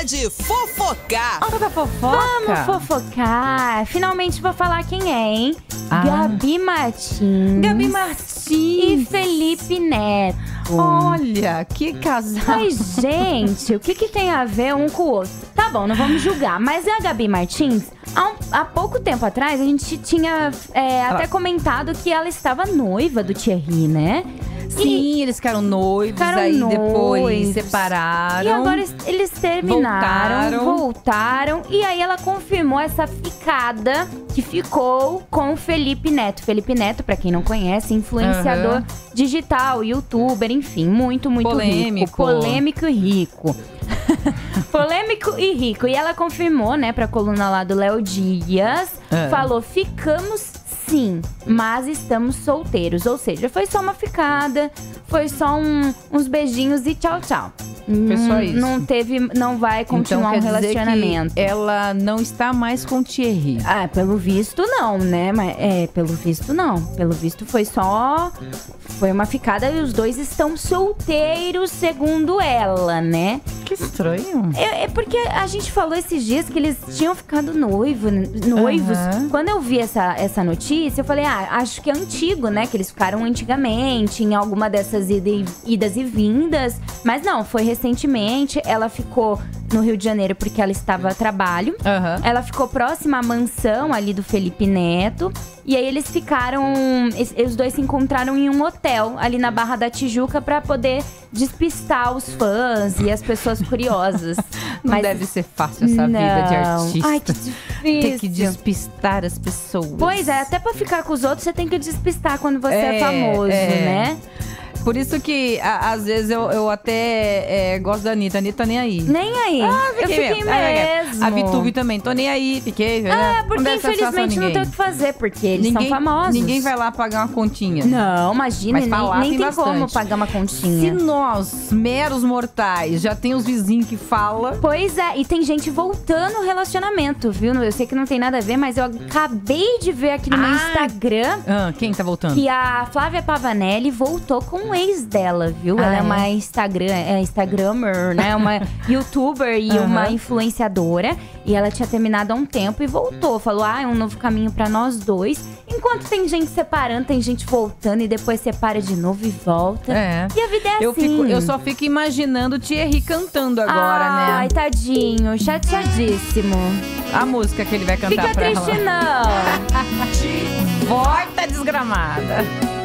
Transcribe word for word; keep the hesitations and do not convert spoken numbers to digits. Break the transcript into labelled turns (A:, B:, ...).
A: hora de fofocar.
B: Hora da fofoca.
C: Vamos fofocar. Finalmente vou falar quem é, hein?
B: Ah.
C: Gabi Martins.
B: Gabi Martins.
C: E Felipe Neto.
B: Olha, que casal.
C: Mas, gente, o que, que tem a ver um com o outro? Tá bom, não vamos julgar. Mas a Gabi Martins, há, um, há pouco tempo atrás, a gente tinha é, até comentado que ela estava noiva do Thierry, né?
B: Sim, e eles ficaram noivos,
C: ficaram
B: aí
C: noivos.
B: depois separaram.
C: E agora eles, eles terminaram,
B: voltaram.
C: voltaram. E aí ela confirmou essa ficada que ficou com o Felipe Neto. Felipe Neto, pra quem não conhece, influenciador
B: Uhum.
C: digital, youtuber, enfim, muito, muito
B: Polêmico.
C: rico. Polêmico e rico. Polêmico e rico. E ela confirmou, né, pra coluna lá do Léo Dias,
B: É.
C: falou, ficamos sim, mas estamos solteiros. Ou seja, foi só uma ficada, foi só um- uns beijinhos e tchau, tchau.
B: Foi só
C: Não-
B: isso.
C: Não teve, não vai continuar
B: então,
C: um
B: quer dizer
C: relacionamento.
B: que ela não está mais com o Thierry.
C: Ah, pelo visto não, né? Mas é, pelo visto não. Pelo visto foi só foi uma ficada e os dois estão solteiros, segundo ela, né?
B: Que estranho.
C: É, é porque a gente falou esses dias que eles tinham ficado noivo, noivos.
B: Aham.
C: Quando eu vi essa, essa notícia, eu falei, ah, acho que é antigo, né? Que eles ficaram antigamente, em alguma dessas ida e- idas e vindas. Mas não, foi recentemente. Ela ficou no Rio de Janeiro porque ela estava a trabalho.
B: Aham.
C: Ela ficou próxima à mansão ali do Felipe Neto. E aí eles ficaram… es- Os dois se encontraram em um hotel ali na Barra da Tijuca pra poder despistar os fãs e as pessoas curiosas.
B: Não
C: Mas
B: deve ser fácil essa vida de
C: não.
B: artista.
C: Ai, que difícil.
B: Ter que despistar as pessoas.
C: Pois é, até pra ficar com os outros você tem que despistar quando você é,
B: É,
C: famoso,
B: é.
C: né?
B: Por isso que, a- às vezes, eu, eu até é, gosto da Anitta. Anitta nem aí.
C: Nem aí.
B: Ah,
C: eu fiquei
B: mesmo. É,
C: mesmo.
B: A Vitube também. Tô nem aí, fiquei.
C: É, porque infelizmente não tem o que fazer, porque eles
B: ninguém,
C: são famosos.
B: Ninguém vai lá pagar uma continha.
C: Não, imagina,
B: Mas falar
C: nem, nem
B: tem
C: tem como
B: bastante.
C: pagar uma
B: Se
C: continha.
B: nós, meros mortais, já tem os vizinhos que falam…
C: Pois é, e tem gente voltando o relacionamento, viu? Eu sei que não tem nada a ver, mas eu acabei de ver aqui no meu
B: Ah.
C: Instagram
B: Ah, quem tá voltando?
C: que a Flávia Pavanelli voltou com o ex dela, viu?
B: Ah,
C: Ela é,
B: é?
C: uma Instagram, é Instagrammer, né? Uma youtuber e
B: Aham.
C: uma influenciadora. E ela tinha terminado há um tempo e voltou. Falou, ah, é um novo caminho pra nós dois. Enquanto tem gente separando, tem gente voltando e depois separa de novo e volta.
B: É.
C: E a vida é
B: Eu,
C: assim.
B: fico, eu só fico imaginando o Thierry cantando agora,
C: Ai,
B: né?
C: tadinho, chateadíssimo.
B: A música que ele vai cantar
C: Fica
B: pra
C: triste
B: ela.
C: não.
B: Volta desgramada.